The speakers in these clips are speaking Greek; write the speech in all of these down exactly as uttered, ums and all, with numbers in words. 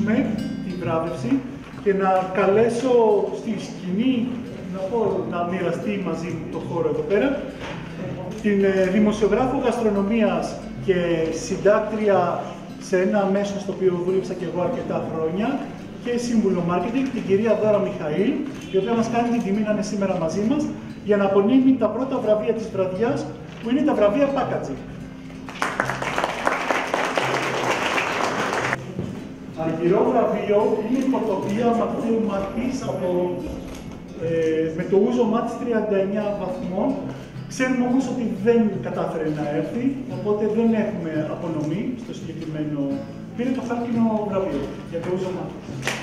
ξεκινήσουμε τη βράβευση και να καλέσω στη σκηνή, να πω, να μοιραστεί μαζί μου το χώρο εδώ πέρα, την δημοσιογράφο γαστρονομίας και συντάκτρια σε ένα μέσο στο οποίο δούλεψα και εγώ αρκετά χρόνια και σύμβουλο marketing, την κυρία Δώρα Μιχαήλ, η οποία μας κάνει την τιμή να είναι σήμερα μαζί μας για να απονείμει τα πρώτα βραβεία της βραδιάς, που είναι τα βραβεία Packaging. Αργυρό βραβείο είναι η πορτοπία Μαθαίου Μάρτης από, ε, με το ούζο μάτς τριάντα εννέα βαθμών. Ξέρουμε όμως ότι δεν κατάφερε να έρθει, οπότε δεν έχουμε απονομή στο συγκεκριμένο. Πήρε το χάλκινο βραβείο για το ούζο μάτς.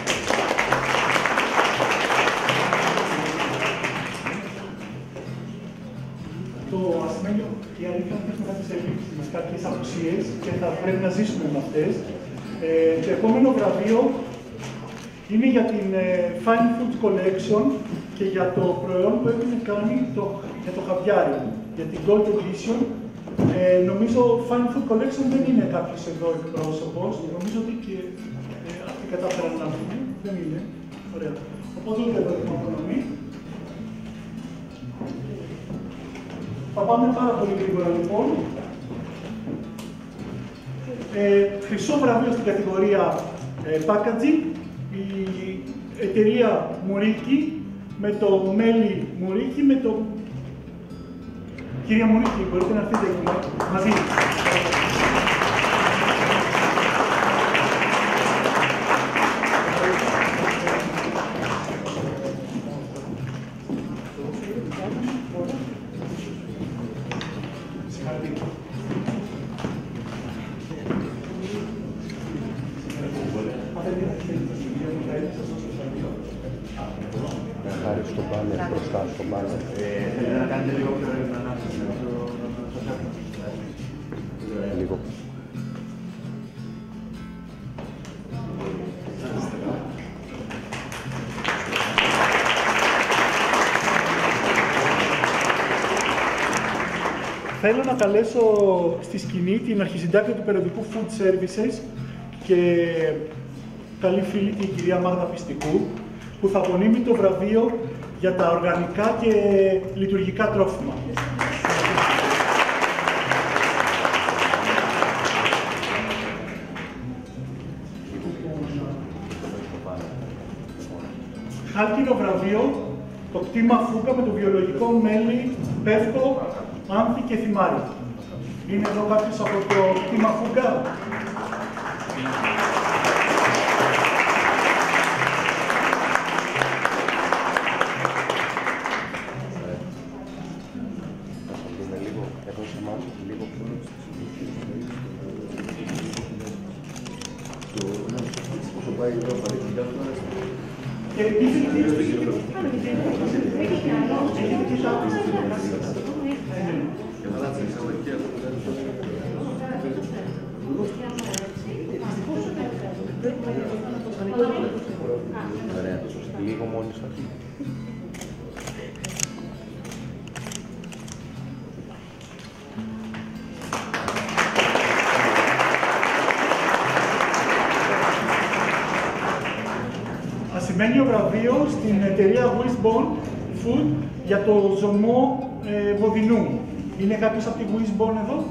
Το ασημένιο, η αλήθεια είναι ότι έχουμε κάποιες ελλείψεις μας, κάποιες απουσίες και θα πρέπει να ζήσουμε με αυτές. Ε, το επόμενο βραβείο είναι για την ε, Fine Food Collection και για το προϊόν που έχουν κάνει το, για το χαβιάρι, για την Gold Edition. Ε, νομίζω Fine Food Collection δεν είναι κάποιος εδώ εκπρόσωπος. Νομίζω ότι και ε, αυτοί κατάφεραν να βγουν. Δεν είναι. Ωραία. Οπότε ούτε εδώ έχουμε απονομή. Θα πάμε πάρα πολύ γρήγορα λοιπόν. Ε, χρυσό βραβείο στην κατηγορία ε, Packaging, η εταιρεία Μουρίκη, με το μέλι Μουρίκη, με το... Κυρία Μουρίκη, μπορείτε να έρθετε μαζί. Χάρη στο μπάνερ, μπροστά στο μπάνερ. Θέλετε να κάνετε λίγο πιο ανάπτυξη. Λίγο. Θέλω να καλέσω στη σκηνή την αρχισυντάκτρια του περιοδικού Food Services και καλή φίλη την κυρία Μάγδα Πιστικού, που θα απονείμει το βραβείο για τα οργανικά και λειτουργικά τρόφιμα. Χάλκινο βραβείο, το κτήμα Φούκα με το βιολογικό μέλι, πεύκο, άνθη και θυμάρι. Είναι εδώ κάποιος από το κτήμα Φούκα? Και επίσης, λίγο μόνοι σας. ασημένιο βραβείο στην εταιρεία Wisbon Food για το ζωμό ε, βοδινού. Είναι κάποιος από τη Wisbon εδώ?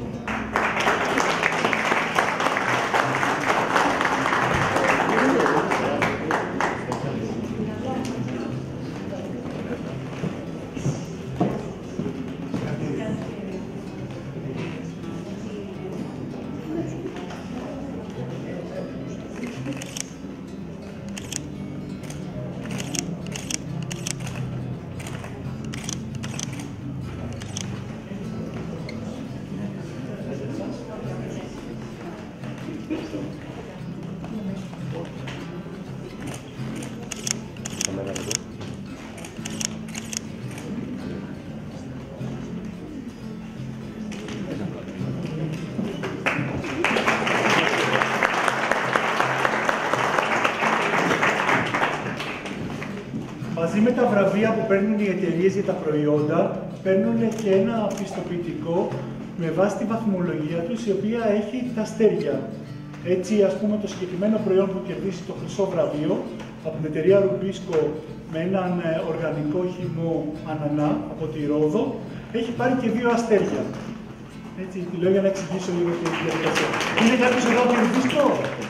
Μαζί με τα βραβεία που παίρνουν οι εταιρείες για τα προϊόντα, παίρνουν και ένα πιστοποιητικό με βάση τη βαθμολογία τους, η οποία έχει τα αστέρια. Έτσι, ας πούμε, το συγκεκριμένο προϊόν που κερδίσει το χρυσό βραβείο από την εταιρεία Rubisco με έναν οργανικό χυμό ανανά από τη Ρόδο, έχει πάρει και δύο αστέρια. Έτσι, τη λέω για να εξηγήσω λίγο τη διαδικασία. Είναι κάποιος εδώ από τη Rubisco?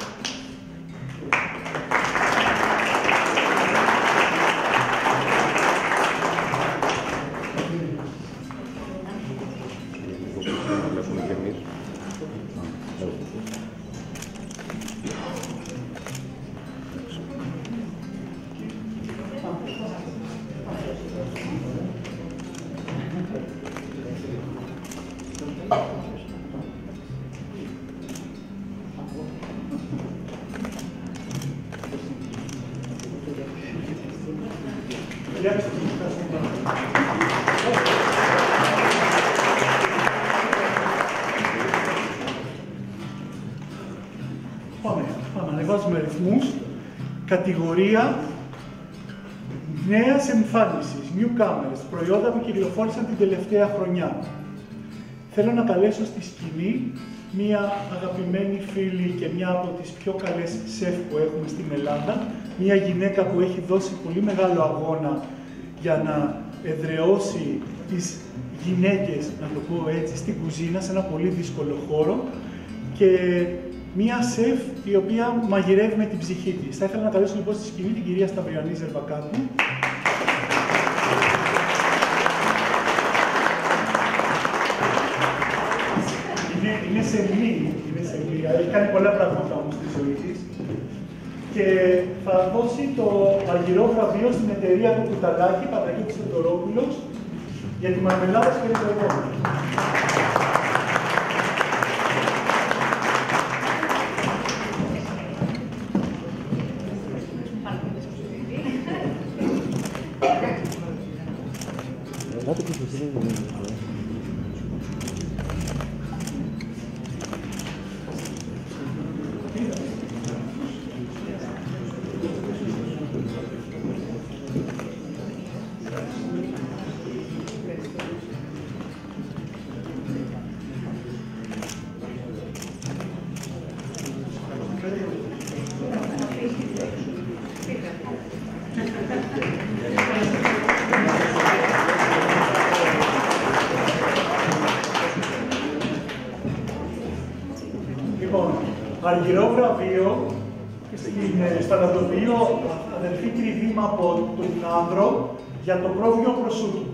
Πάμε, πάμε, ανεβάζουμε ρυθμούς. Κατηγορία νέας εμφάνισης, newcomers, προϊόντα που κυκλοφόρησαν την τελευταία χρονιά. Θέλω να καλέσω στη σκηνή μία αγαπημένη φίλη και μία από τις πιο καλές σεφ που έχουμε στην Ελλάδα, μία γυναίκα που έχει δώσει πολύ μεγάλο αγώνα για να εδραιώσει τις γυναίκες, να το πω έτσι, στην κουζίνα, σε ένα πολύ δύσκολο χώρο, και μία σεφ η οποία μαγειρεύει με την ψυχή της. Θα ήθελα να καλέσω λοιπόν στη σκηνή την κυρία Σταυριανή Ζερβακάκου. Είναι, είναι σεμνή, είναι σεμνή, έχει κάνει πολλά πράγματα όμως στη ζωή της. Και θα δώσει το αργυρό βραβείο στην εταιρεία του Κουταλάκη, Πατρακίτης Θεοδωρόπουλος, για τη μαρμελάδα σκελετοειδών. Αργυρό βραβείο στο ανατοπείο αδελφή Κρυβήμα από τον Άνδρο για το πρόβιο προσούτου.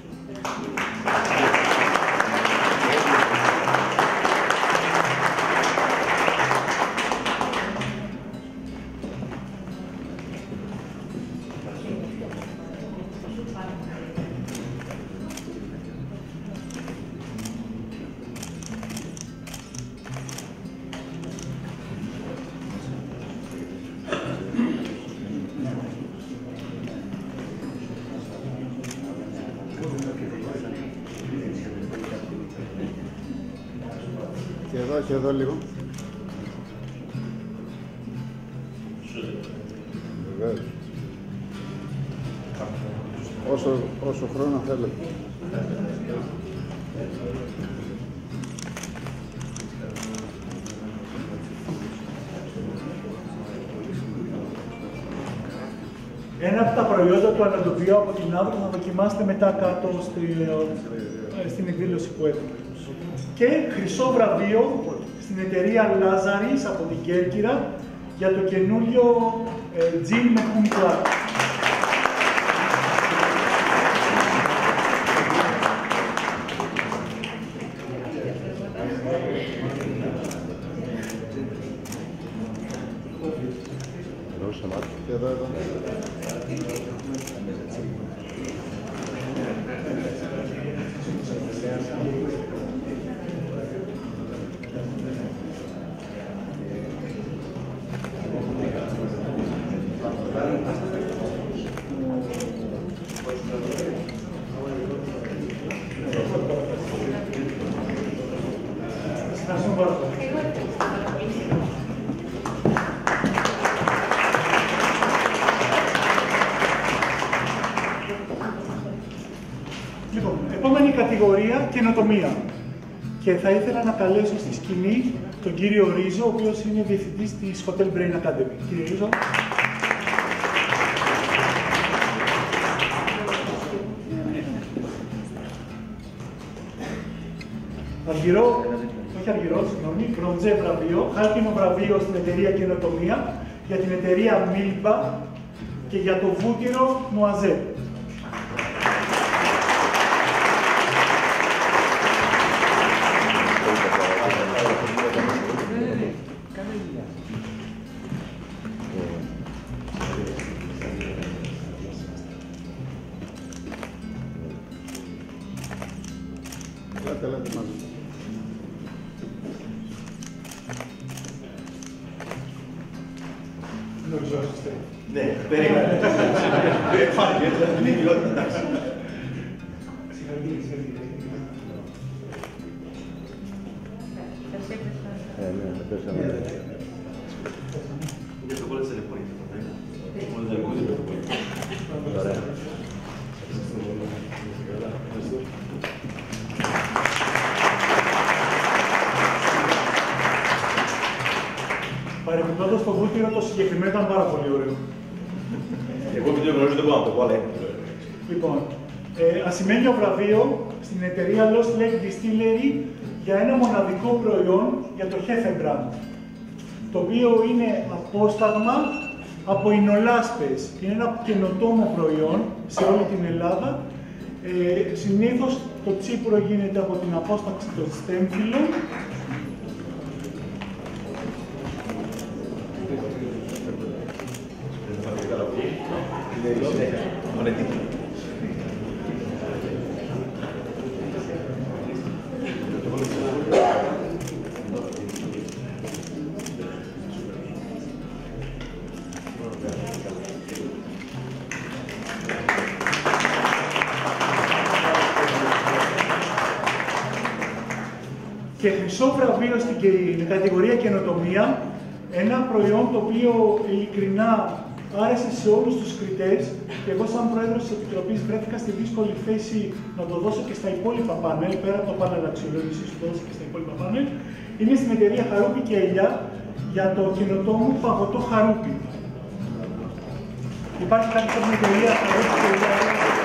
Και εδώ και εδώ λίγο. Βεβαίως. Όσο, όσο χρόνο θέλετε. Ένα από τα προϊόντα του ανατοπίου από την Άνδρο θα δοκιμάσετε μετά κάτω στη, στην εκδήλωση που έχουμε. Και χρυσό βραβείο στην εταιρεία Λάζαρης από την Κέρκυρα για το καινούριο ε, τζιν με κουμπλά. Και εδώ, εδώ. Λοιπόν, επόμενη κατηγορία, καινοτομία. Και θα ήθελα να καλέσω στη σκηνή τον κύριο Ρίζο, ο οποίος είναι διευθυντής της Hotel Brain Academy. Κύριε Ρίζο. Αργυρό, όχι αργυρό, συγγνώμη, μπροντζέ βραβείο, χάλκινο βραβείο στην εταιρεία Καινοτομία, για την εταιρεία Milba και για το βούτυρο Noiset. Λέτε, λέτε μαζί. Ναι, περίμενε. Φάνηκε, είναι η ποιότητα, εντάξει. Ε, ναι, θα πέσαμε. Για το κόλλες τηλεφωνείτε τότε. Μόνο δεν ακούτε το κόλλες. Ωραία. Παρεμπιπτόντως το βούτυρο το συγκεκριμένο ήταν πάρα πολύ ωραίο. Εγώ επειδή το γνωρίζω δεν μπορώ να το πω, αλλά Λοιπόν, ε, ασημένιο βραβείο στην εταιρεία Lost Lake Distillery για ένα μοναδικό προϊόν για το Hefebrand, το οποίο είναι απόσταγμα από ινολάσπες. Είναι ένα καινοτόμο προϊόν σε όλη την Ελλάδα. Ε, συνήθως το τσίπουρο γίνεται από την απόσταξη των στέμφυλων. Και χρυσό βραβείο στην κατηγορία καινοτομία, ένα προϊόν το οποίο ειλικρινά άρεσε σε όλους τους κριτές και εγώ σαν πρόεδρος της Επιτροπής βρέθηκα στη δύσκολη θέση να το δώσω και στα υπόλοιπα πάνελ, πέρα από το πάνελ αξιολόγησης που το δώσω και στα υπόλοιπα πάνελ, είναι στην εταιρεία Χαρούπι και Ελιά για το καινοτόμο παγωτό Χαρούπι. Υπάρχει κάτι από την εταιρεία Χαρούπι και Ελιά.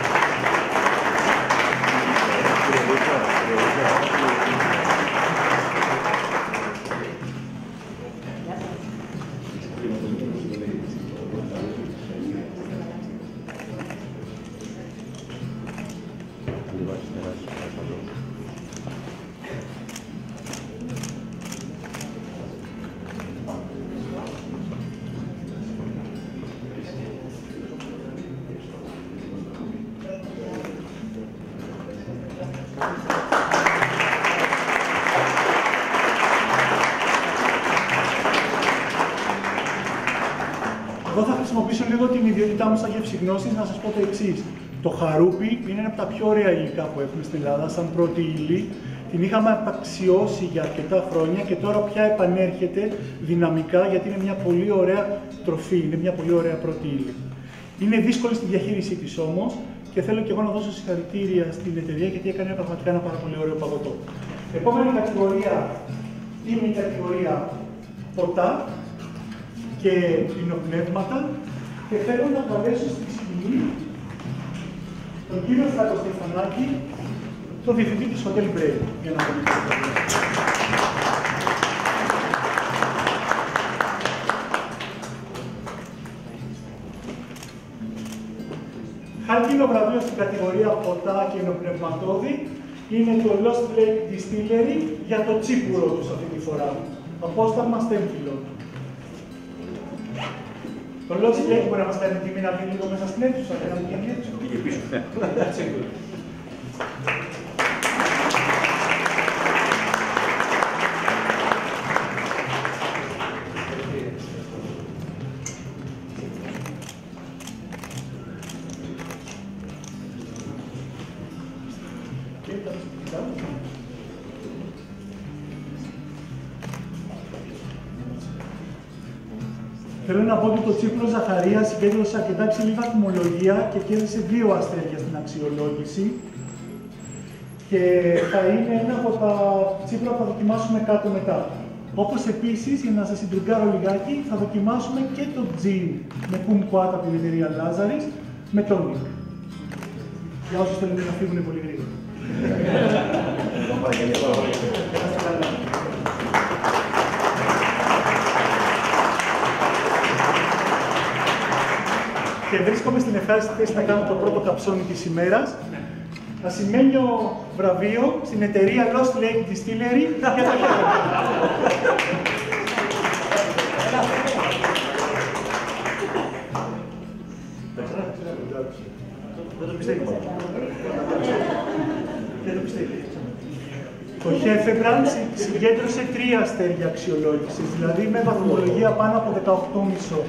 Εγώ θα χρησιμοποιήσω λίγο την ιδιότητά μου σαν γευσιγνώσης να σας πω το εξής. Το χαρούπι είναι ένα από τα πιο ωραία υλικά που έχουμε στην Ελλάδα, σαν πρώτη ύλη. Την είχαμε απαξιώσει για αρκετά χρόνια και τώρα πια επανέρχεται δυναμικά γιατί είναι μια πολύ ωραία τροφή, είναι μια πολύ ωραία πρώτη ύλη. Είναι δύσκολη στη διαχείρισή της όμως και θέλω και εγώ να δώσω συγχαρητήρια στην εταιρεία γιατί έκανε πραγματικά ένα πάρα πολύ ωραίο παγωτό. Επόμενη κατηγορία είναι η κατηγορία ποτά και πινοπνεύματα και θέλω να καλέσω στη σκηνή τον κύριο Στράτο Στεφανάκη, τον διευθυντή της Hotel Brain, για να τον Χάλκινο βραβείο στην κατηγορία ποτά και ενοπνευματώδη είναι το Lost Lake Distillery για το τσίπουρο τους αυτή τη φορά. Απόσταγμα στέμφυλων. Το Lost Lake μπορεί να μας κάνει τιμή να βγει λίγο μέσα στην αίθουσα και να μην βγει έξω. Πήγε πίσω. Θέλω να πω ότι το τσίπουρο Ζαχαρία συγκέντρωσε αρκετά ψηλή βαθμολογία και κέρδισε δύο αστέρια στην αξιολόγηση. Και θα είναι ένα από τα τσίπουρα που θα δοκιμάσουμε κάτω μετά. Όπως επίσης, για να σας συντριγκάρω λιγάκι, θα δοκιμάσουμε και το gin με κουμκουάτ από την εταιρεία Lazarus με tonic. Για όσους θέλουν να φύγουν πολύ γρήγορα. Και βρίσκομαι στην ευχάριστη θέση να κάνω το πρώτο καψόνι της ημέρας. Ασημένιο βραβείο στην εταιρεία Lost Lake Distillery για το χέρι. Δεν το πιστεύω. Δεν το πιστεύω. Το Hefebrand συγκέντρωσε τρία αστέρια αξιολόγησης, δηλαδή με βαθμολογία πάνω από δεκαοκτώ κόμμα πέντε.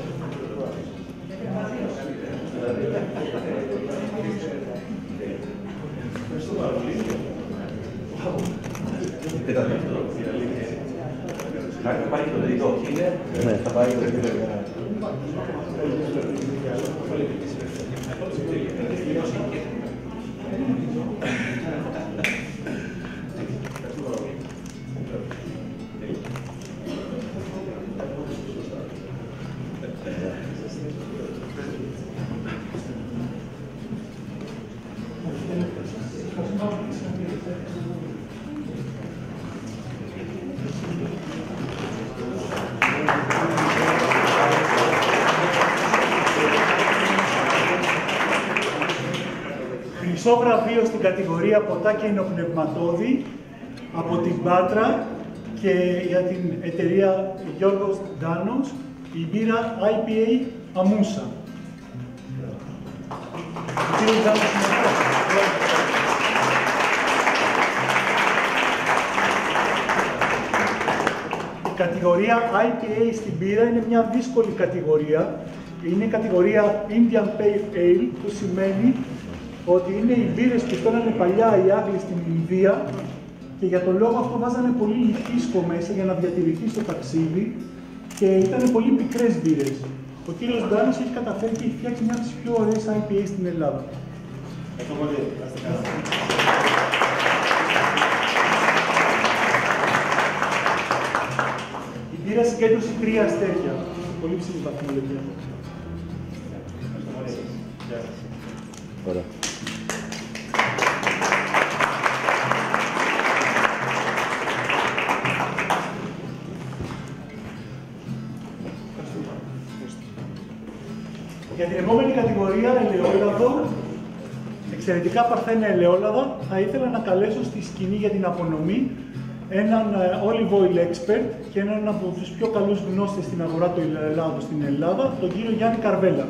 Θα πάει το τρίτο, είναι. Ναι, θα πάει το τρίτο. Χρυσό βραβείο στην κατηγορία ποτά και ενοπνευματώδη από την Πάτρα και για την εταιρεία Γιώργος Ντάνος, η μπύρα άι πι έι Αμούσα. Η κατηγορία άι πι έι στην μπύρα είναι μια δύσκολη κατηγορία. Είναι η κατηγορία Indian Pale Ale, που σημαίνει ότι είναι οι μπύρες που φέρανε παλιά οι Άγγλοι στην Ινδία και για τον λόγο αυτό βάζανε πολύ λιχίσκο μέσα για να διατηρηθεί στο ταξίδι και ήταν πολύ πικρές μπύρες. Ο κύριος Ντάνος έχει καταφέρει και έχει φτιάξει μια από τις πιο ωραίες άι πι έι στην Ελλάδα. Η μπύρα συγκέντρωσε τρία αστέρια. Πολύ ψηλή βαθμολογία. Ωραία. Για την επόμενη κατηγορία, ελαιόλαδο, εξαιρετικά παρθένα ελαιόλαδα, θα ήθελα να καλέσω στη σκηνή για την απονομή έναν olive oil expert και έναν από τους πιο καλούς γνώστες στην αγορά του ελαιόλαδου στην Ελλάδα, τον κύριο Γιάννη Καρβέλα.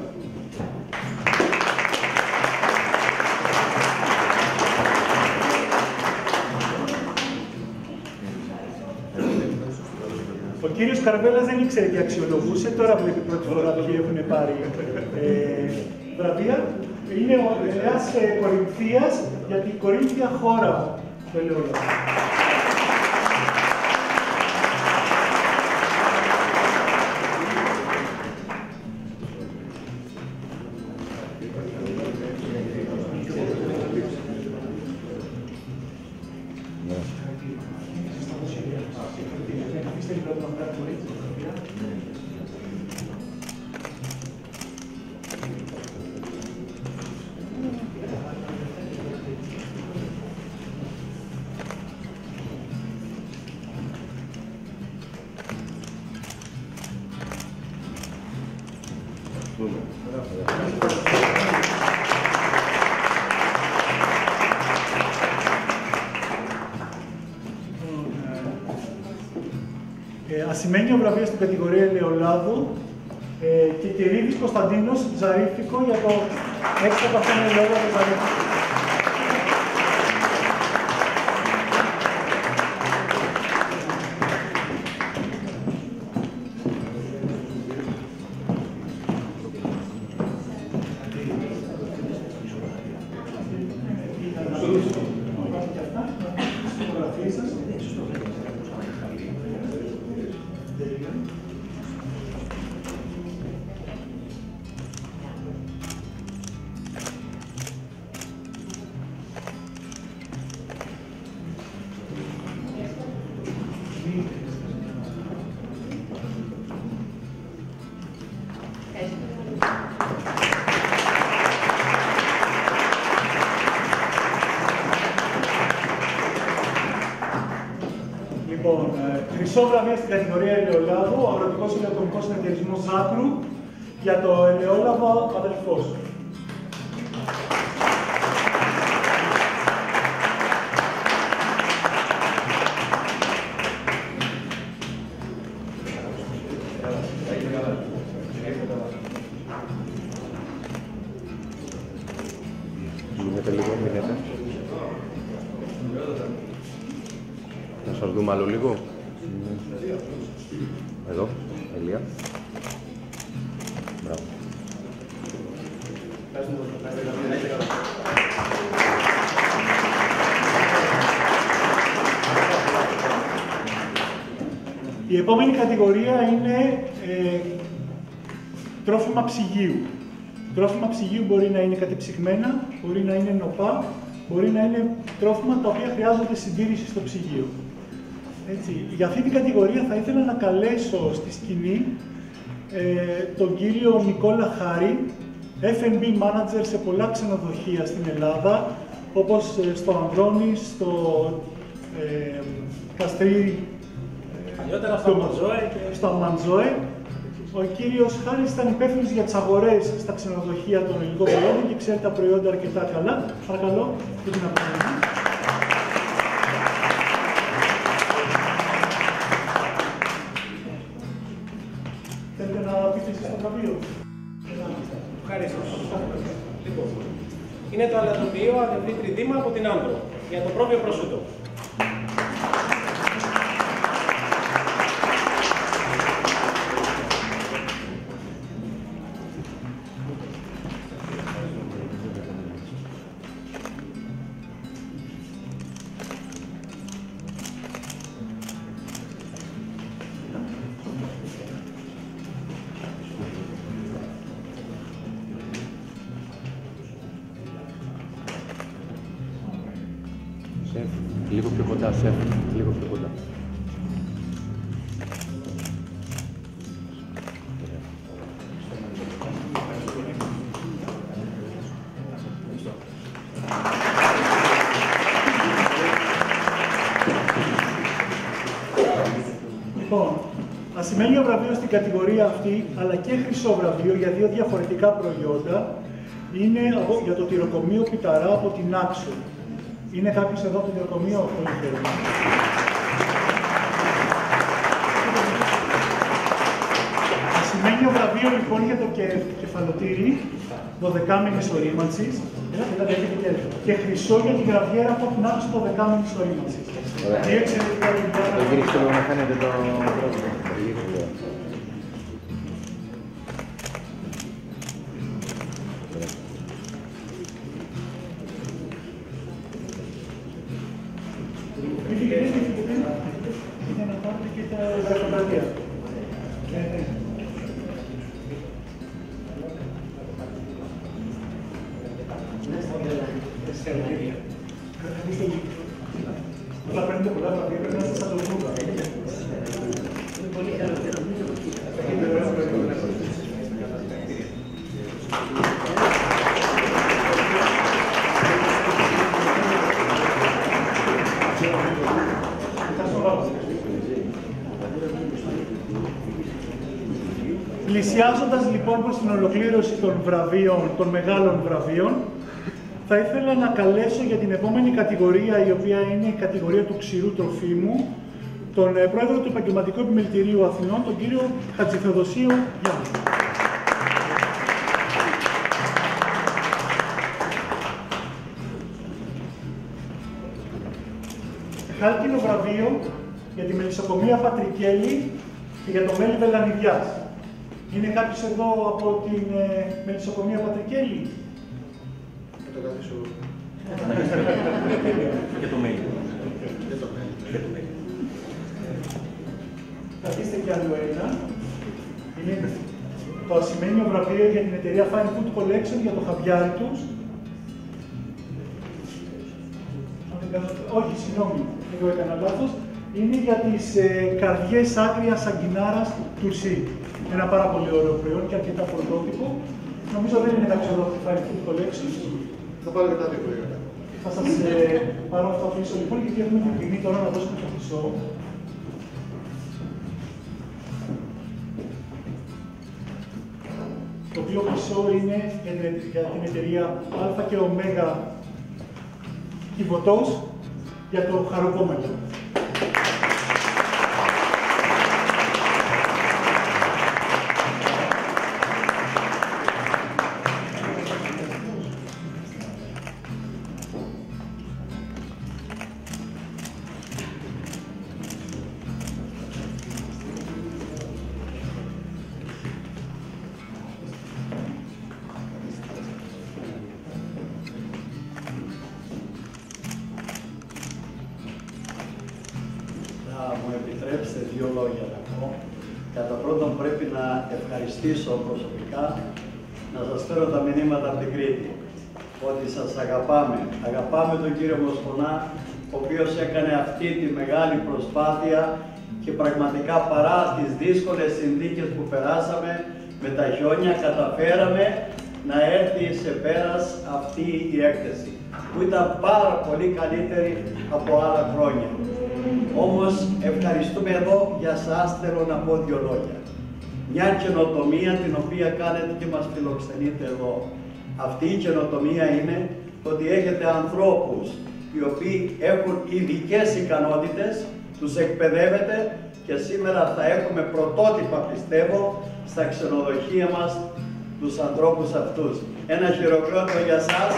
Ο κύριος Καρβέλας δεν ήξερε τι αξιολογούσε, τώρα βλέπει πρώτη φορά ποιοι έχουν πάρει ε, βραβεία. Είναι ένας ε, Κορινθίας για την Κορίνθια χώρα του ελαιόλαδου. Ασημένιο βραβείο στην κατηγορία ελαιολάδου ε, και Κυρίδης Κωνσταντίνος Ζαρίφικο για το έξω παρθένο ελαιόλαδο Ζαρίφικο. χρυσό βραβείο στην κατηγορία ελαιολάδου, ο Αγροτικός Ηλεκτρονικός Συνεταιρισμός Ζάκρου, για το ελαιόλαδο αδελφός. Γίνεται λίγο, μείνετε. Να σας δούμε άλλο λίγο. Εδώ, Ελία. Μπράβο. Η επόμενη κατηγορία είναι ε, τρόφιμα ψυγείου. Τρόφιμα ψυγείου μπορεί να είναι κατεψυγμένα, μπορεί να είναι νοπά, μπορεί να είναι τρόφιμα τα οποία χρειάζονται συντήρηση στο ψυγείο. Έτσι, για αυτή την κατηγορία θα ήθελα να καλέσω στη σκηνή ε, τον κύριο Νικόλα Χάρη, εφ εν μπι manager σε πολλά ξενοδοχεία στην Ελλάδα, όπως ε, στο Ανδρώνης, στο ε, Καστρί, παλιότερα στο Αμαντζόε και στο Αμαντζόε. Ο κύριος Χάρης ήταν υπεύθυνος για τις αγορές στα ξενοδοχεία των ελληνικών προϊόντων και ξέρει τα προϊόντα αρκετά καλά. Παρακαλώ, για την απάντηση. Θέλετε να πείτε εσείς το βραβείο? Ευχαριστώ. Λοιπόν, είναι το αλατοποιείο Αδελφή Τριτήμα από την Άντρο για το πρόβιο προσούτο. Λίγο πιο κοντά, σεφ. Λίγο πιο κοντά. Λοιπόν, ασημένιο βραβείο στην κατηγορία αυτή, αλλά και χρυσό βραβείο για δύο διαφορετικά προϊόντα, είναι για το τυροκομείο Πιταρά από την Άξο. Είναι κάποιος εδώ από το τυροκομείο, πολύ θέλει. Ασημένιο βραβείο λοιπόν για το κεφαλοτήρι, δωδεκάμηνης ορίμανσης, και χρυσό για την γραβιέρα από την Άξο δωδεκάμηνης ορίμανσης. Δύο εξαιρετικά παιδιά. Το γυρίστε λίγο να φαίνεται το πρόσωπο. Για να πάρετε και τα γραφειοκρατία. Όταν παίρνετε πολλά βραβεία πρέπει να είστε σαν το Βούγα. Πλησιάζοντας λοιπόν προς την ολοκλήρωση των βραβείων, των μεγάλων βραβείων, θα ήθελα να καλέσω για την επόμενη κατηγορία, η οποία είναι η κατηγορία του ξηρού τροφίμου, τον πρόεδρο του Επαγγελματικού Επιμελητηρίου Αθηνών, τον κύριο Χατζηθεοδοσίου Γιάννη. Χάλκινο βραβείο για τη μελισσοκομεία Πατρικέλη και για το μέλι Βελανιδιάς. Είναι κάποιος εδώ από την ε, μελισσοκομεία Πατρικέλη? Θα το καθίσω. Και το mail. Καθίστε κι άλλο ένα. Είναι το ασημένιο βραβείο για την εταιρεία Fine Food Collection για το χαβιάρι τους. Όχι, συγγνώμη, εγώ έκανα λάθος. Είναι για τις ε, καρδιές άγριας αγκινάρας του ΣΥ. Ένα πάρα πολύ ωραίο προϊόν και αρκετά πρωτότυπο. Νομίζω δεν είναι κάποιο εδώ από τη Fine Food Collection. Θα πάρω μετά δύο προϊόντα. Θα σας ε, πάρω αυτό πίσω λοιπόν, γιατί έχουμε την τιμή τώρα να δώσουμε το χρυσό. το οποίο μισό είναι για την εταιρεία Α και Ω Κιβωτός για το χαροκόμματο. Μου επιτρέψετε δύο λόγια να πω. Κατά πρώτον πρέπει να ευχαριστήσω προσωπικά, να σας φέρω τα μηνύματα από την Κρήτη. Ότι σας αγαπάμε. Αγαπάμε τον κύριο Μοσχονά, ο οποίος έκανε αυτή τη μεγάλη προσπάθεια και πραγματικά παρά τις δύσκολες συνθήκες που περάσαμε με τα χιόνια καταφέραμε να έρθει σε πέρας αυτή η έκθεση, που ήταν πάρα πολύ καλύτερη από άλλα χρόνια. Όμως ευχαριστούμε εδώ, για σας θέλω να πω δύο λόγια. Μια καινοτομία την οποία κάνετε και μας φιλοξενείτε εδώ. Αυτή η καινοτομία είναι ότι έχετε ανθρώπους οι οποίοι έχουν ειδικές ικανότητες, τους εκπαιδεύετε και σήμερα θα έχουμε πρωτότυπα, πιστεύω, στα ξενοδοχεία μας τους ανθρώπους αυτούς. Ένα χειροκρότημα για σας.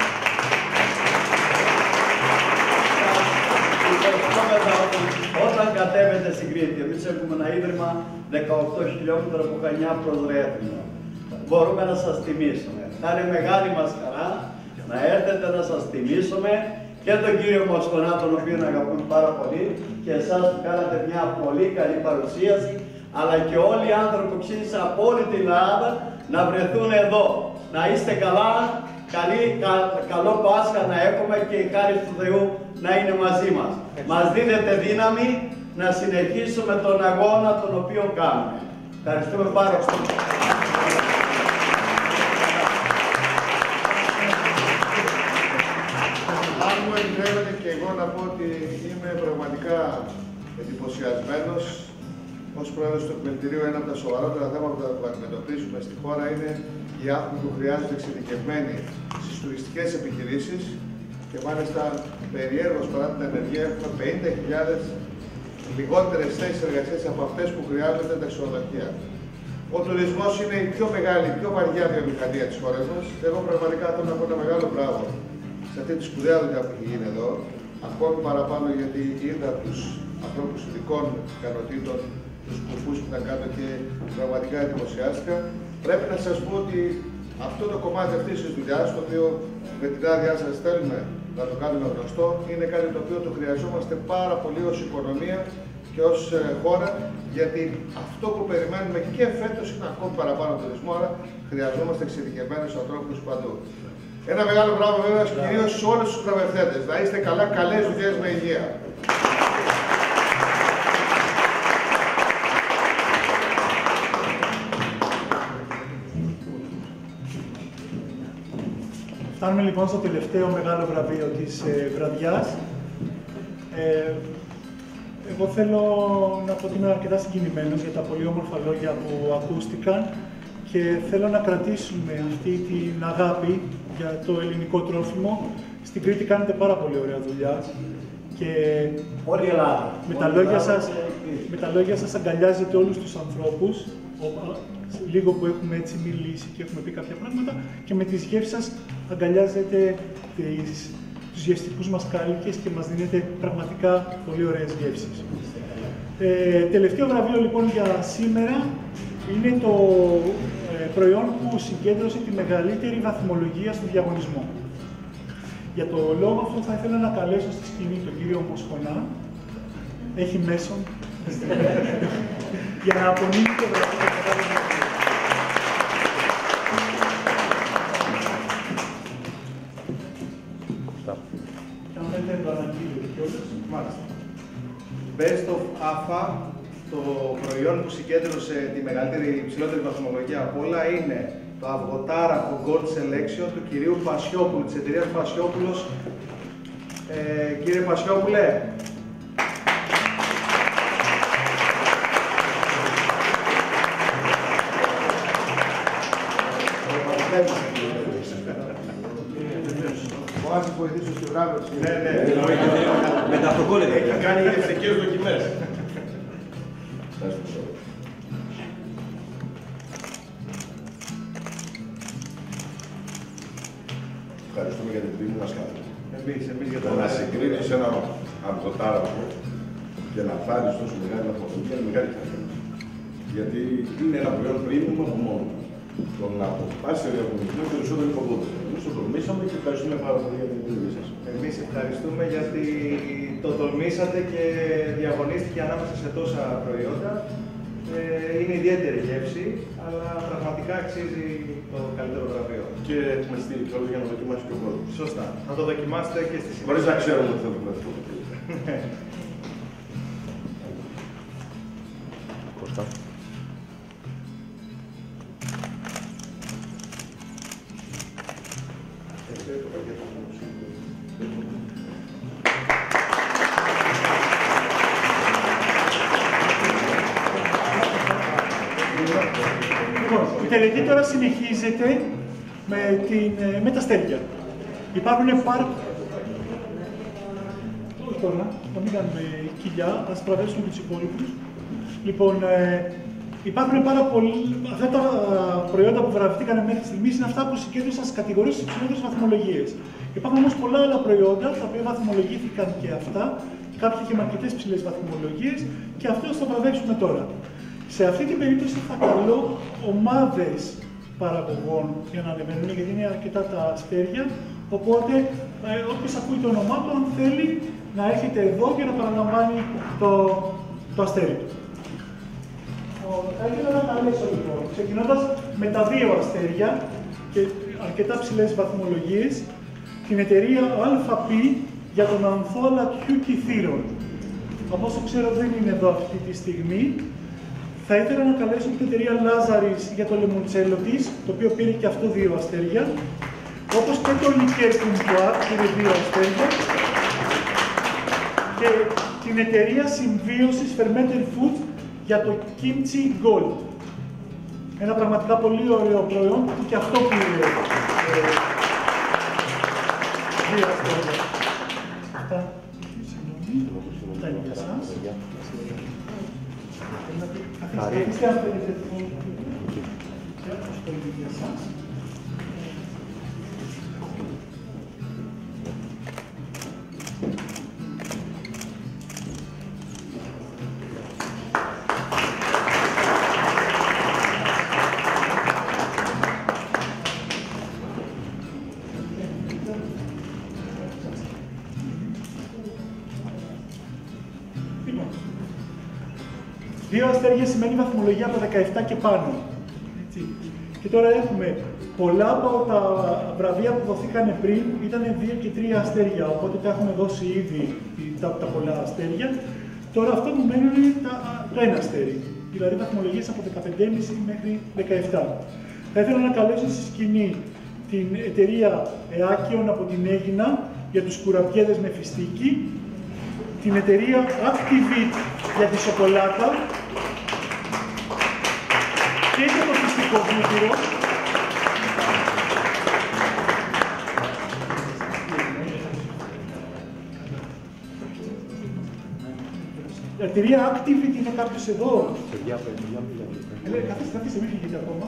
Όταν κατέβετε στην Κρήτη, εμείς έχουμε ένα ίδρυμα δεκαοκτώ χιλιόμετρα από Χανιά προς Ρέθυμνο. Μπορούμε να σας τιμήσουμε. Θα είναι μεγάλη μας χαρά να έρθετε να σας τιμήσουμε και τον κύριο Μοσχονά, τον οποίο αγαπούμε πάρα πολύ, και εσάς που κάνατε μια πολύ καλή παρουσίαση, αλλά και όλοι οι άνθρωποι που ξύνησαν από όλη την Ελλάδα να βρεθούν εδώ. Να είστε καλά, καλή, κα, καλό Πάσχα να έχουμε και η χάρη του Θεού να είναι μαζί μας. Μας δίνετε δύναμη να συνεχίσουμε τον αγώνα τον οποίο κάνουμε. Ευχαριστούμε πάρα πολύ. Αν μου επιτρέπετε και εγώ να πω ότι είμαι πραγματικά εντυπωσιασμένος ως πρόεδρος του Επιμελητηρίου. Ένα από τα σοβαρότερα θέματα που αντιμετωπίζουμε στη χώρα είναι οι άνθρωποι που χρειάζονται εξειδικευμένοι στις τουριστικές επιχειρήσεις και μάλιστα περιέργως παρά την ανεργία έχουμε πενήντα χιλιάδες λιγότερες θέσεις εργασίας από αυτές που χρειάζονται τα ξενοδοχεία. Ο τουρισμός είναι η πιο μεγάλη, η πιο βαριά βιομηχανία της χώρας μας. Εγώ πραγματικά θέλω να πω ένα μεγάλο μπράβο σε αυτή τη σπουδαία δουλειά που έχει γίνει εδώ. Ακόμη παραπάνω γιατί είδα τους ανθρώπους ειδικών ικανοτήτων, τους κουφούς που ήταν κάτω και πραγματικά εντυπωσιάστηκα. Πρέπει να σας πω ότι αυτό το κομμάτι αυτής της δουλειάς, το οποίο με την άδειά σας θέλουμε να το κάνουμε γνωστό, είναι κάτι το οποίο το χρειαζόμαστε πάρα πολύ ως οικονομία και ως χώρα, γιατί αυτό που περιμένουμε και φέτος είναι ακόμη παραπάνω τουρισμό, άρα χρειαζόμαστε εξειδικευμένους ανθρώπους παντού. Ένα μεγάλο μπράβο βέβαια κυρίως σε όλους τους βραβευτέντες. Να είστε καλά, καλές δουλειές με υγεία. Φτάνουμε λοιπόν στο τελευταίο μεγάλο βραβείο της ε, βραδιάς. Ε, εγώ θέλω να πω ότι είμαι αρκετά συγκινημένος για τα πολύ όμορφα λόγια που ακούστηκαν και θέλω να κρατήσουμε αυτή την αγάπη για το ελληνικό τρόφιμο. Στην Κρήτη κάνετε πάρα πολύ ωραία δουλειά και όλη η Ελλάδα. Με, τα λόγια σας, με τα λόγια σας αγκαλιάζετε όλους τους ανθρώπους, λίγο που έχουμε έτσι μιλήσει και έχουμε πει κάποια πράγματα, και με τις γεύσεις σας αγκαλιάζετε τις, τους γευστικούς μας κάλικες και μας δίνετε πραγματικά πολύ ωραίες γεύσεις. Ε, τελευταίο βραβείο λοιπόν για σήμερα είναι το ε, προϊόν που συγκέντρωσε τη μεγαλύτερη βαθμολογία στο διαγωνισμό. Για το λόγο αυτό θα ήθελα να καλέσω στη σκηνή τον κύριο Μοσχονά, έχει μέσον, για να απονείμει το βραβείο. Best of άφα, το προϊόν που συγκέντρωσε τη μεγαλύτερη, υψηλότερη βαθμολογία από όλα είναι το αυγοτάραχο Gold Selection του κυρίου Πασιόπουλου, της εταιρείας Πασιόπουλος. Ε, κύριε Πασιόπουλε, Ο Άσης βοηθήσω στη βράβευση. Ναι, ναι. Με τα αυτοκόλλητα. Έχει κάνει ευτυχές δοκιμές. Ευχαριστούμε για την τιμή μας κάνει. Εμείς, εμείς για τα Το να συγκρίνεις ένα αυγοτάραχο και να πάρεις τόσο μεγάλη βαθμολογία είναι μεγάλη χαρά. Γιατί είναι ένα προϊόν premium από μόνο του. Το να αποφάσει ο διαγωνισμό περισσότερο υποβόητο. Εμείς το τολμήσαμε και ευχαριστούμε πάρα πολύ για την επιλογή σας. Εμείς ευχαριστούμε γιατί το τολμήσατε και διαγωνίστηκε ανάμεσα σε τόσα προϊόντα. Ε, είναι ιδιαίτερη γεύση, αλλά πραγματικά αξίζει το καλύτερο βραβείο. Και έχουμε στείλει κιόλας για να δοκιμάσει και ο κόσμος. Σωστά. Θα το δοκιμάσετε και στη συνέχεια. Χωρίς να ξέρουμε ότι θα το βρεθούμε. Κώστα. Λοιπόν, η τελετή τώρα συνεχίζεται με, την, με τα αστέρια. Υπάρχουν πάρα... Όχι τώρα, να μην κάνουμε κοιλιά, ας τραβέσουμε τους υπόλοιπους. Λοιπόν, ε, υπάρχουν πάρα πολλοί... Αυτά τα προϊόντα που βραβευτήκαν μέχρι στιγμής είναι αυτά που συγκέντρωσαν στις κατηγορίες στις υψηλότερες βαθμολογίες. Υπάρχουν όμως πολλά άλλα προϊόντα, τα οποία βαθμολογήθηκαν και αυτά, κάποια και με αρκετές ψηλές βαθμολογίες, και αυτό θα βραβεύσουμε τώρα. Σε αυτή την περίπτωση θα καλώ ομάδες παραγωγών για να ανεβαίνουν, γιατί είναι αρκετά τα αστέρια. Οπότε, ε, όποιος ακούει το όνομά του, αν θέλει, να έρχεται εδώ και να παραλαμβάνει το, το αστέρι του. Θα ήθελα να καλέσω λοιπόν, ξεκινώντας με τα δύο αστέρια και αρκετά ψηλές βαθμολογίες, την εταιρεία ΑΠ για τον ανθό αλατιού κυθύρων. Από όσο ξέρω δεν είναι εδώ αυτή τη στιγμή. Θα ήθελα να καλέσω την εταιρεία Λάζαρης για το λεμοντσέλο της, το οποίο πήρε και αυτό δύο αστέρια, όπως και το Λικέρ Κουμπουάρ, που πήρε δύο αστέρια, και την εταιρεία συμβίωσης Fermented Food για το Kimchi Gold. Ένα πραγματικά πολύ ωραίο προϊόν που και αυτό πήρε ε, δύο αστέρια. Αυτά, συγγνώμη, αυτά είναι για εσάς. Καθίστε αν θέλετε το ίδιο για εσάς. Δύο αστέρια σημαίνει βαθμολογία από δεκαεπτά και πάνω. Έτσι. Και τώρα έχουμε πολλά από τα βραβεία που δοθήκαν πριν, ήταν δύο και τρία αστέρια, οπότε τα έχουμε δώσει ήδη τα, τα πολλά αστέρια. Τώρα αυτό που μένουν είναι τα, το ένα αστέρι, δηλαδή βαθμολογίες από δεκαπέντε κόμμα πέντε μέχρι δεκαεπτά. Θα ήθελα να καλέσω στη σκηνή την εταιρεία Εάκιον από την Αίγινα για τους κουραμπιέδες με φιστίκι, την εταιρεία Activit για τη σοκολάτα και για το φυστικό βούτυρο. Η εταιρεία Activit είναι κάποιος εδώ. Ε, καθίστε, καθίστε, μην φύγετε ακόμα.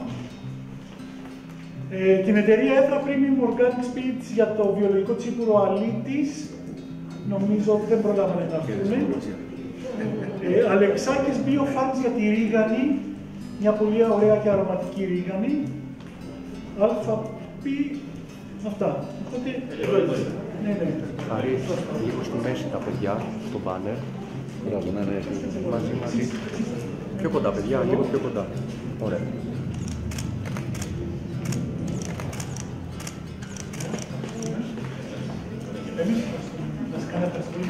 Ε, την εταιρεία Εύρα Premium Organic Spirits για το βιολογικό τσίπουρο αλήτης. Νομίζω ότι δεν προλάβανε να έρθουν. Ε, Αλεξάκης Biofarms για τη ρίγανη. Μια πολύ ωραία και αρωματική ρίγανη. ΑΠ. Αυτά. Οπότε, εδώ είμαστε. Ναι, ναι. Χαρί, λίγο στη μέση τα παιδιά, στο μπάνερ. Μπράβο, ναι, ναι. Μαζί, μαζί. Πιο κοντά, παιδιά, λίγο πιο κοντά. Ωραία. Εμείς μας κάνετε πολύ.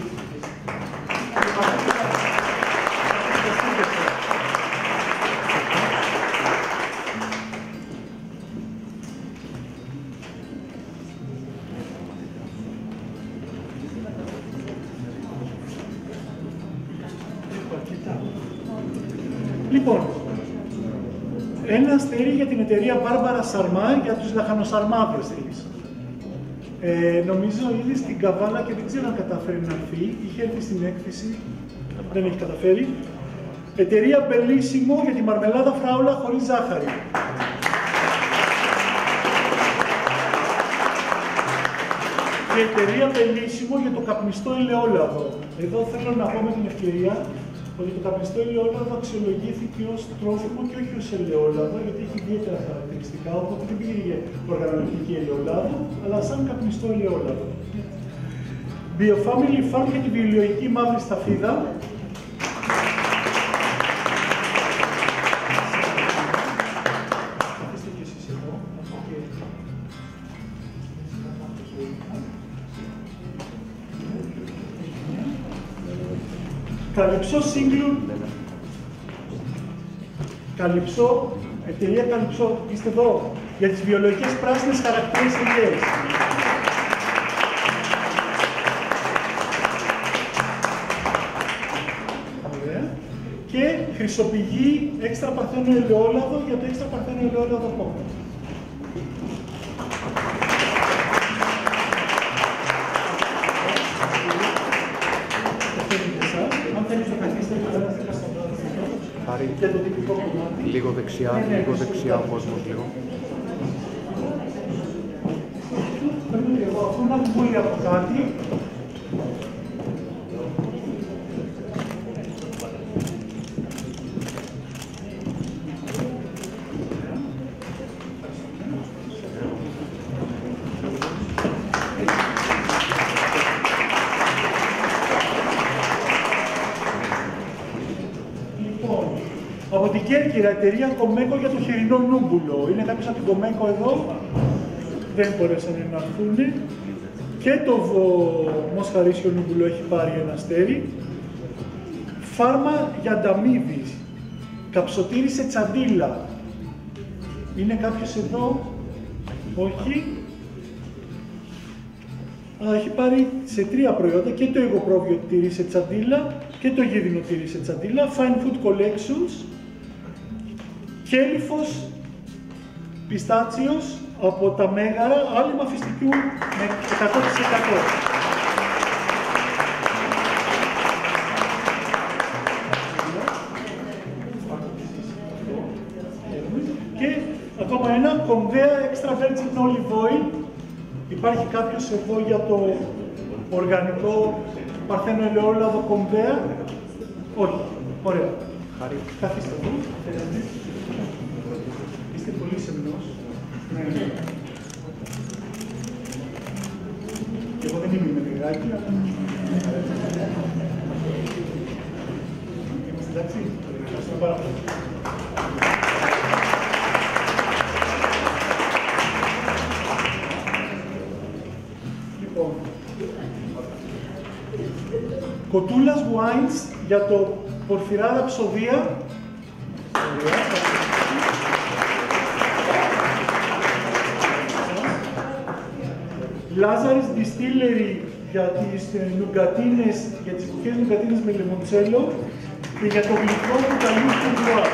Λοιπόν, ένα αστέρι για την εταιρεία Μπάρμπαρα Σαρμά για τους λαχανοσαρμάδες της. Ε, νομίζω ήδη στην Καβάλα και δεν ξέρω αν καταφέρει να έρθει. Είχε έρθει στην έκθεση, δεν έχει καταφέρει. Εταιρεία Μπελίσιμο για τη μαρμελάδα φράουλα χωρίς ζάχαρη. Και εταιρεία Μπελίσιμο για το καπνιστό ελαιόλαδο. Εδώ θέλω να πω με την ευκαιρία ότι το καπνιστό ελαιόλαδο αξιολογήθηκε ως τρόφιμο και όχι ως ελαιόλαδο, γιατί έχει ιδιαίτερα χαρακτηριστικά, οπότε δεν πήγε οργανωτική ελαιόλαδο, αλλά σαν καπνιστό ελαιόλαδο. Biofamily Farm για τη βιολογική μαύρη σταφίδα. Καλυψό Single, Καλυψό, εταιρεία Καλυψό, είστε εδώ, για τις βιολογικές πράσινες χαρακτήρες ελιές. Ωραία. Και χρυσοπηγή έξτρα παρθένο ελαιόλαδο για το έξτρα παρθένο ελαιόλαδο πόκο. Λίγο δεξιά, λίγο δεξιά ο κόσμος, λίγο. Παίρνω εγώ αυτό ένα κουμπούλι από κάτι. Από την Κέρκυρα, εταιρεία Κομέκο για το χοιρινό νούμπουλο. Είναι κάποιος από την Κομέκο εδώ. Δεν μπορέσαν να έρθουν. Και το μοσχαρίσιο νούμπουλο έχει πάρει ένα αστέρι. Φάρμα για ανταμίδης. Καψωτήρι σε τσαντίλα. Είναι κάποιος εδώ. Όχι. Α, έχει πάρει σε τρία προϊόντα και το υγροπρόβιο τυρί σε τσαντίλα και το γίδινο τυρί σε τσαντίλα. Fine Food Collections. Κέλυφος πιστάτσιος από τα Μέγαρα, άλυμα φυστικού με εκατό τοις εκατό. Και ακόμα ένα, κονδέα extra virgin olive oil. Υπάρχει κάποιος εδώ για το οργανικό παρθένο ελαιόλαδο κονδέα? Όχι. Ωραία. Καθίστε εδώ. Είστε πολύ σεμνός. Ναι. Και εγώ δεν είμαι με λιγάκι, αλλά... Είμαστε εντάξει. Ευχαριστούμε πάρα πολύ. Λοιπόν, Κοτούλας Wines για το πορφυρά ραψοδία. Λάζαρης Distillery για τις νουγκατίνες, για τις κουκές νουγκατίνες με λεμοντσέλο και για το γλυκό του καλού κουρδουά.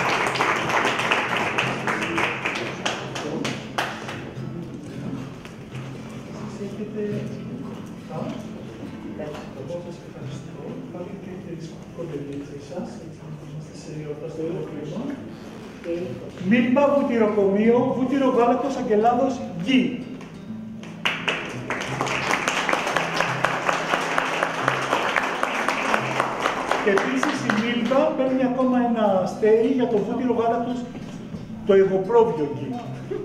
Έχετε... Α, εγώ σας ευχαριστώ. Πάλι και τις κοντελίτσες σας, είμαστε σε εορταστικό κλίμα. Μίλπα βουτυροκομείο, βούτυρο γάλακτος Αγγελάδος Γη. Και επίσης η Μίλβα παίρνει ακόμα ένα αστέρι για το βούτυρο γάλακτος, το υγροπρόβιο Γη.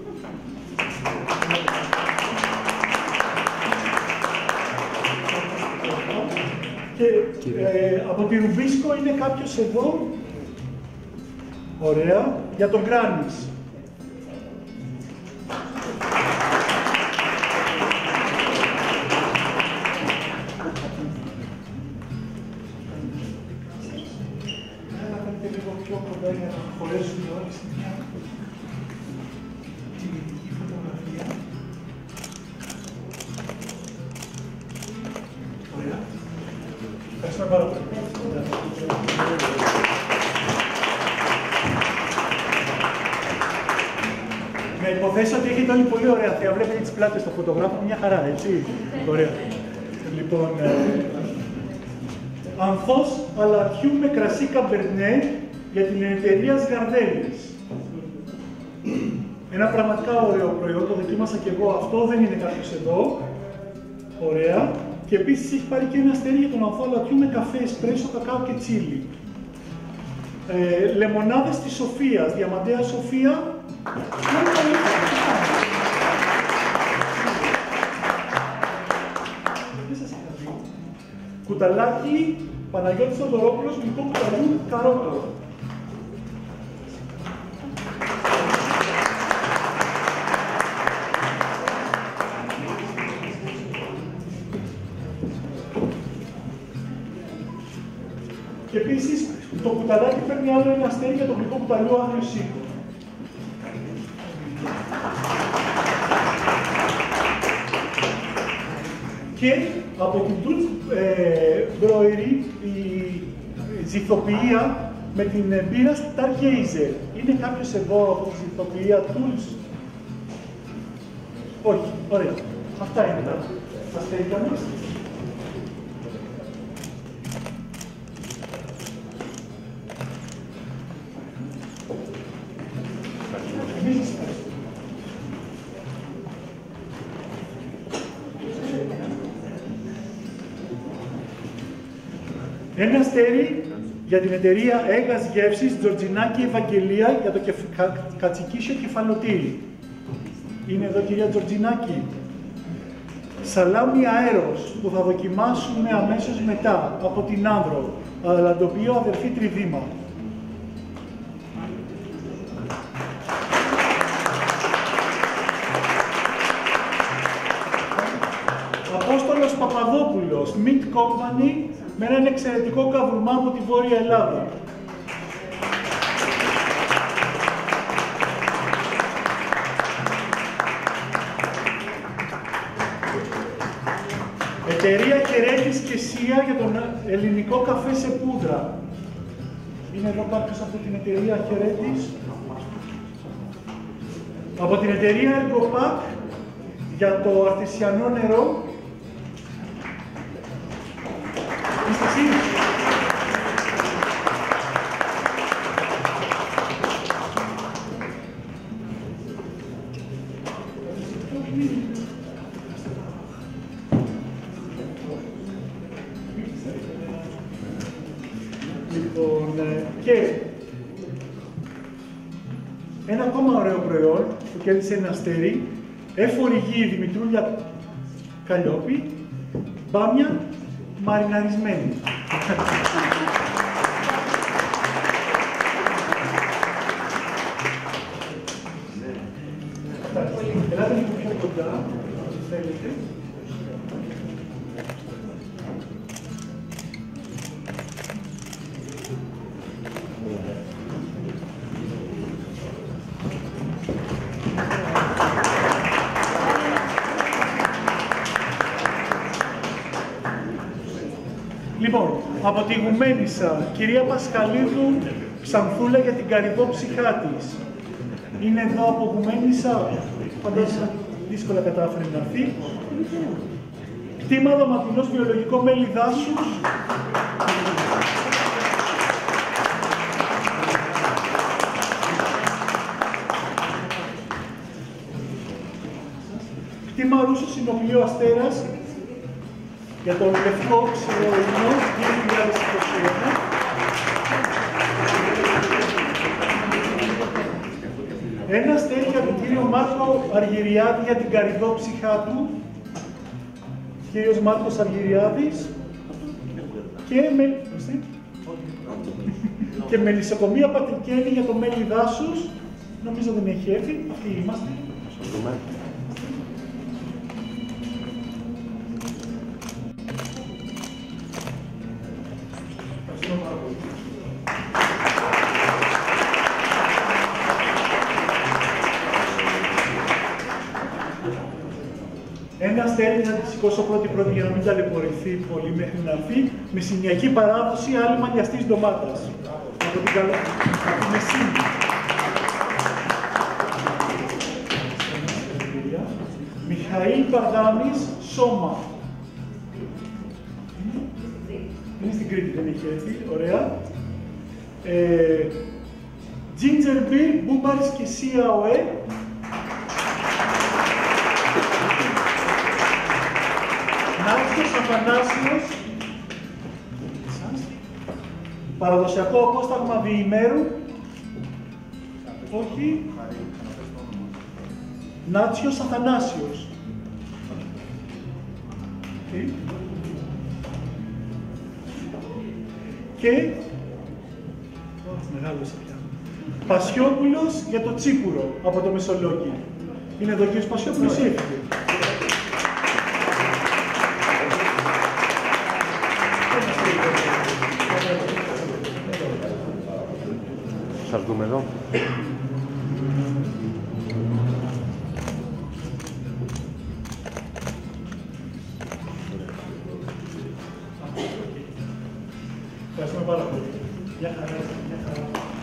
Και ε, από τη Ρουμπίσκο είναι κάποιος εδώ. Ωραία. Για τον Γκράνης. Έλα, κάνετε λίγο πιο κοντά για να χωρέσουμε όλοι στην μια τιμητική φωτογραφία. Ωραία. Ευχαριστούμε πάρα πολύ. Να υποθέσω ότι έχετε όλοι πολύ ωραία θέα. Βλέπετε τις πλάτες των φωτογράφων, μια χαρά, έτσι. Ωραία. Λοιπόν, ε, ανθός αλατιού με κρασί καμπερνέ για την εταιρεία Γαρδέλης. Ένα πραγματικά ωραίο προϊόν, το δοκίμασα και εγώ. Αυτό δεν είναι κάποιος εδώ. Ωραία. Και επίσης έχει πάρει και ένα αστέρι για τον ανθό αλατιού με καφέ, εσπρέσο, κακάο και τσίλι. Ε, λεμονάδες της Σοφίας, Διαμαντέα Σοφία. Κουταλάκι Παναγιώτης Θοδωρόπουλος, γλυκό κουταλιού καρότο. Και επίσης το κουταλάκι παίρνει άλλο ένα αστέρι για το γλυκό κουταλιού άγριο σίκο. Και από την Τούλτς Μπροερή η ζυθοποιία με την μπύρα Stargazer. Είναι κάποιος εδώ από τη ζυθοποιία Τούλτς? Όχι, ωραία. Αυτά είναι τα αστέρια μας. Ένα αστέρι για την εταιρεία Έγας Γεύσης Τζορτζινάκη Ευαγγελία για το κεφ... κα... κατσικίσιο κεφαλοτήρι. Είναι εδώ κυρία Τζορτζινάκη. Σαλάμι αέρος που θα δοκιμάσουμε αμέσως μετά από την Άνδρο. Αλαντοπίο αδερφή Τριδήμα. Απόστολος Παπαδόπουλος, Meat Company, με έναν εξαιρετικό καβουρμά από τη Βόρεια Ελλάδα. Εταιρεία Κερέτης και Σία για τον ελληνικό καφέ σε πούδρα. Είναι εδώ κάποιος από την εταιρεία Κερέτης. Από την εταιρεία Ergopack για το αρτισιανό νερό. Είστε εσείς? Λοιπόν, και ένα ακόμα ωραίο προϊόν που κέρδισε ένα αστέρι, έφορη γη Δημητρούλια Καλλιόπη, μπάμια μαριναρισμένη. Ελάτε λίγο πιο κοντά, αν θέλετε. Λοιπόν, από τη Γουμένισσα, κυρία Πασχαλίδου Ξανθούλα για την καρυδό ψυχά της. Είναι εδώ από Γουμένισσα, φαντάζομαι δύσκολα κατάφερε να έρθει. Κτήμα δωματινός βιολογικό μέλι δάσους. Κτήμα Ρούσο Συνοπλίο Αστέρας για τον Λευκό Ξηροϊνό δύο χιλιάδες είκοσι ένα. Ένα αστέρι για τον κύριο Μάρκο Αργυριάδη για την καρυδό ψυχά του. Κύριος Μάρκος Αργυριάδης. Και με, και μελισσοκομεία Πατρικέλη για το μέλι δάσους. Νομίζω δεν έχει έρθει. Αυτοί είμαστε. Ένα αστέρι θα τη σηκώσω πρώτη-πρώτη για να μην ταλαιπωρηθεί πολύ μέχρι να έρθει, με συνιακή παράδοση άλλη μαλλιαστής ντομάτας. Από την, καλο... από την Μεσίνη. Μιχαήλ Μπαρδάμης, Σώμα. Είναι στην Κρήτη, δεν έχει έρθει. Ωραία. Ε, Ginger Beer, Μπούμπαρης και ΣΥΑΟΕ. Νάξος Αφανάσιος. Παραδοσιακό απόσταγμα διημέρου. Όχι. Νάτσιος Αθανάσιος. Okay. Και μεγάλωσε πια. Πασιόπουλος για το Τσίπουρο από το Μεσολόγγι. Είναι εδώ και ο Πασιόπουλος ή έφυγε? Σας δούμε εδώ. Ευχαριστούμε πάρα πολύ. Γεια χαρά. Γεια χαρά.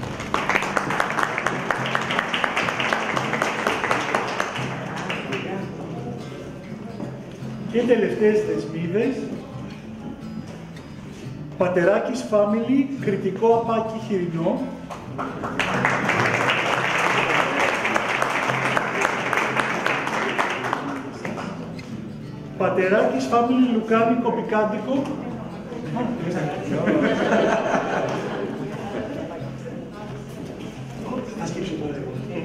Και τελευταίες δεσμίδες. Πατεράκης Family, κριτικό απάκι χοιρινό. Πατεράκης Family, λουκάνικο πικάντικο. Θα σκύψω τώρα.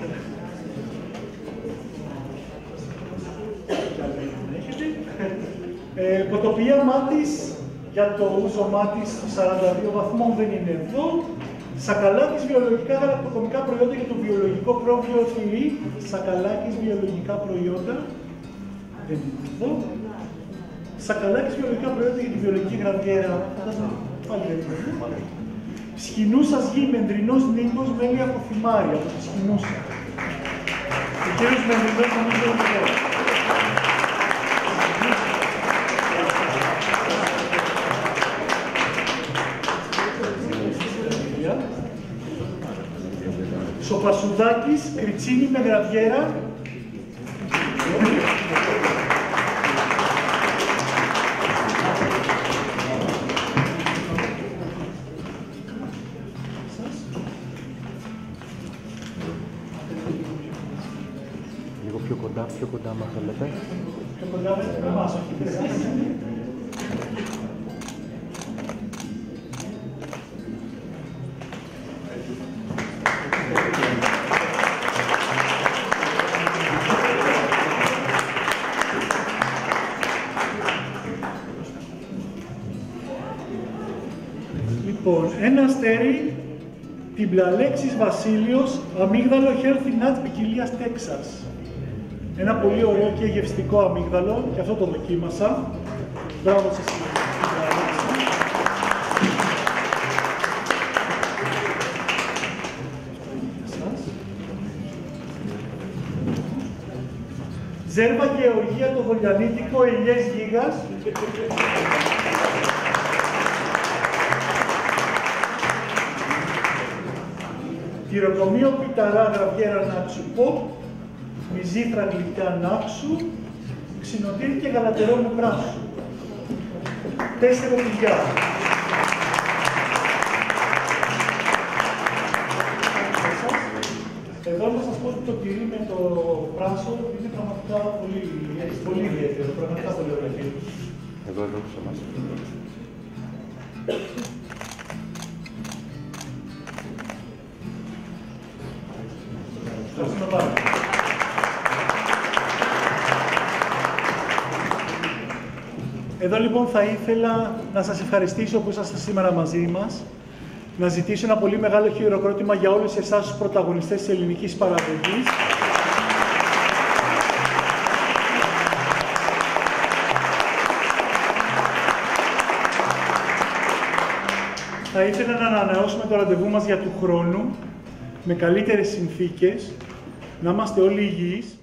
Ε, Ποτοπία Μάτης για το ούζο Μάτης σαράντα δύο βαθμών δεν είναι εδώ. Σακαλάκης βιολογικά γαλακτοκομικά προϊόντα για το βιολογικό πρόβιο θηρί. Σακαλάκης βιολογικά προϊόντα. Δεν είναι εδώ. Σακαλάκης βιολογικά προϊόντα για τη βιολογική γραβιέρα. Φαντάζομαι πάλι δεν είναι εδώ. Σχοινούσας γη, Μεντρινός Νίκος, μέλι από θυμάρι, από τη Σχοινούσα. Ο κύριος Μεντρινός νομίζω είναι εδώ. Σοπασουδάκης, κριτσίνι με γραβιέρα. Λίγο πιο κοντά, πιο κοντά μας θέλετε. Πιο κοντά με εμάς, όχι εσάς. Λοιπόν, ένα αστέρι, την Πλαλέξης Βασίλειος, αμύγδαλο Healthy Nuts ποικιλίας Texas. Ένα πολύ ωραίο και γευστικό αμύγδαλο, και αυτό το δοκίμασα. Μπράβο σας. Ζέρβα Γεωργία το δολιανίτικο, ελιές γίγας. Τυροκομείο Πιταρά γραβιέρα Νάτσου Ποπ, μυζήθρα γλυκιά Νάξου, ξινοτήρι και γαλατερόνου πράσου. Τέσσερα τυριά. Εδώ να σας πω ότι το τυρί με το πράσο είναι πραγματικά πολύ, πολύ ιδιαίτερο, πραγματικά πολύ ωραίο. Εδώ, εδώ, σε εμάς. Ευχαριστούμε πάρα. Εδώ λοιπόν θα ήθελα να σας ευχαριστήσω που είσαστε σήμερα μαζί μας. Να ζητήσω ένα πολύ μεγάλο χειροκρότημα για όλους εσάς τους πρωταγωνιστές της ελληνικής παραγωγής. Θα ήθελα να ανανεώσουμε το ραντεβού μας για του χρόνου, με καλύτερες συνθήκες, να είμαστε όλοι υγιείς.